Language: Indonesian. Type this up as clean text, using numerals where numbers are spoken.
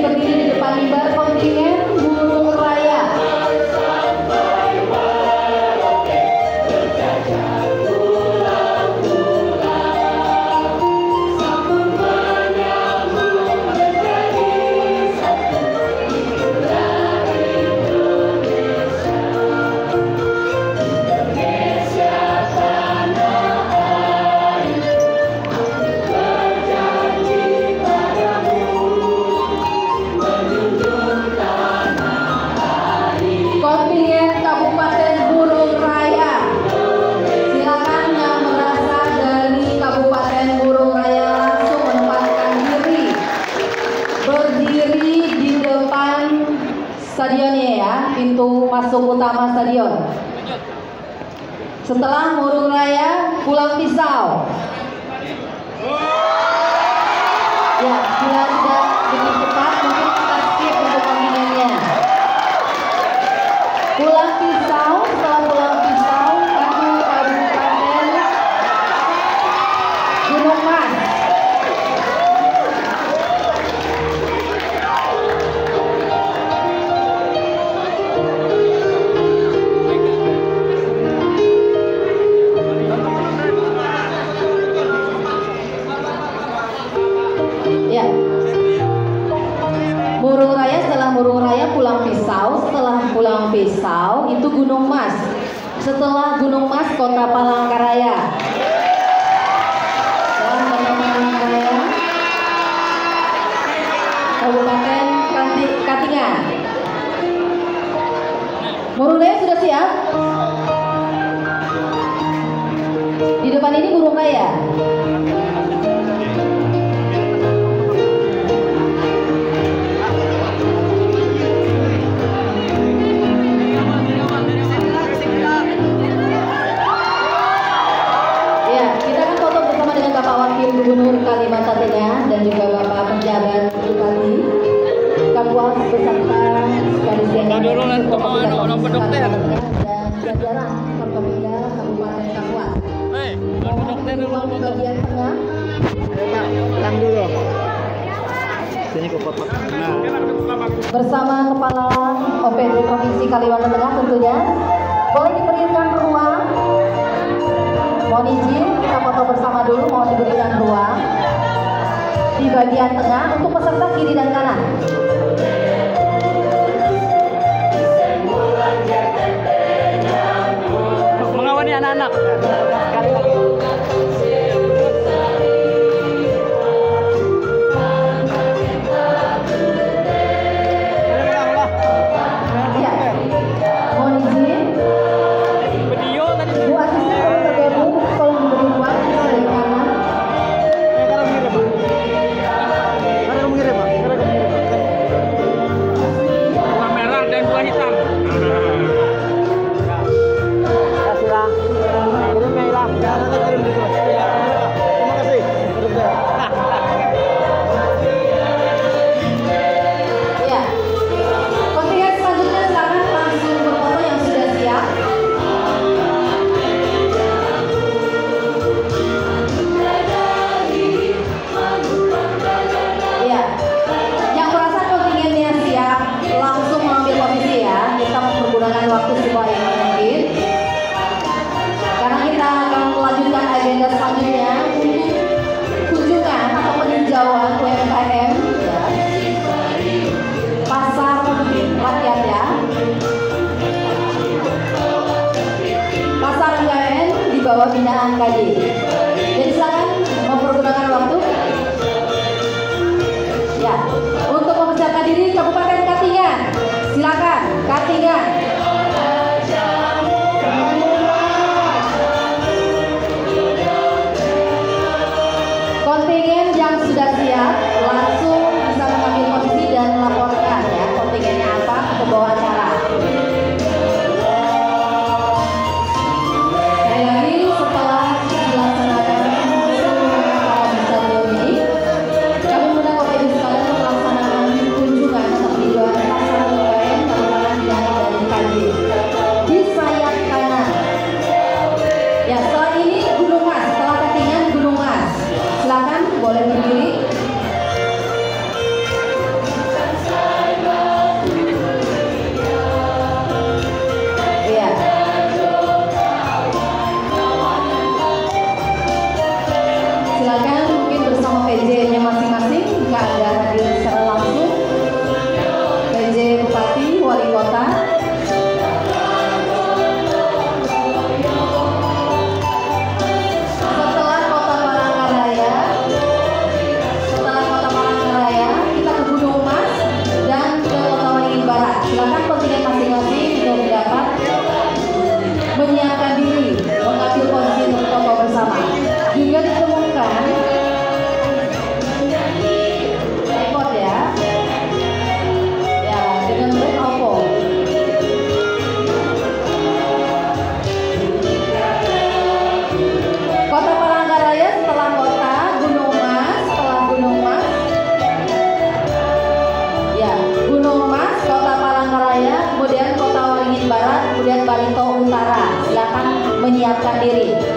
berdiri di depan mimbar kontingen Burung Raya. Kontingen Kabupaten Burung Raya, silakan yang berasal dari Kabupaten Burung Raya langsung menempatkan diri berdiri di depan stadionnya ya, pintu masuk utama stadion. Setelah Burung Raya pulang pisau. Ya, bila tidak lebih cepat mungkin kita skip untuk kontingennya. Pulang pisau, setelah pulang pisau, kami Kabupaten Gunung Mas. Ya. Burung Raya, setelah Burung Raya pulang pisau, setelah pulang pisau itu Gunung Mas. Setelah Gunung Mas Kota Palangkaraya. Setelah Kota Palangkaraya Kabupaten Katingan. Burung Raya sudah siap? Di depan ini Burung Raya. Gubernur Kalimantan Tengah dan juga Bapak Penjabat Bupati Kapuas beserta sekalian dan jajaran Forkopimda Kabupaten Kapuas. Di bagian tengah. Pulang dulu. Sini ke kotak. Bersama Kepala OPD Provinsi Kalimantan Tengah tentunya boleh diberikan ruang. Mohon izin kita foto bersama dulu, mohon diberikan ruang di bagian tengah untuk peserta kiri dan kanan. Mengawani anak-anak. Ya, mohon izin. Bu asisten tolong bergabung, tolong diberi ruang dari kanan. Warna merah dan dua hitam. Ya sudah. Kirim mail lah. Nanti kirim dulu. Ya. Terima kasih. Ya. Kontingen selanjutnya silakan langsung berfoto yang sudah siap. Ya, yang merasa kontingennya siap langsung mengambil posisi ya. Kita mempergunakan waktu sebaik mungkin karena kita akan melanjutkan agenda selanjutnya untuk kunjungan atau peninjauan UMKM ya. Pasar rakyat ya. Pasar UMKM di bawah binaan KD. Jadi silakan mempergunakan waktu. Ya, untuk mempersiapkan diri Kabupaten Katingan, silakan Katingan. Kontingen yang sudah siap langsung bisa mengambil posisi dan melaporkan ya kontingennya apa ke bawah acara. Sekali lagi setelah Barito Utara. Silakan menyiapkan diri.